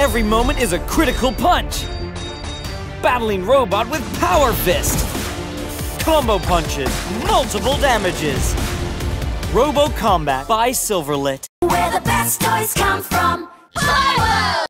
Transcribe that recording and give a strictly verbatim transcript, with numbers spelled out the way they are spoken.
Every moment is a critical punch. Battling robot with power fist. Combo punches, multiple damages. Robo Kombat by Silverlit. Where the best toys come from. Toyworld!